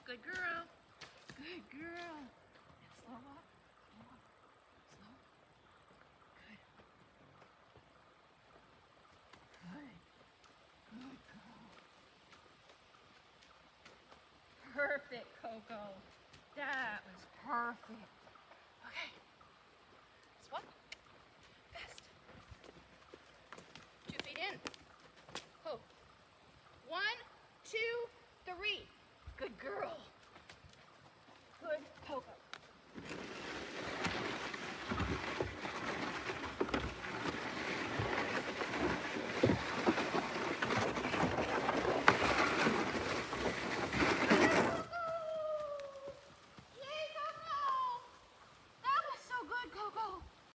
Good girl. Good girl. And slow up. Slow up. Slow. Good. Good. Good girl. Perfect, Coco. That was perfect. Okay. Swap. Fast. 2 feet in. Ho. 1, 2, 3. Good girl.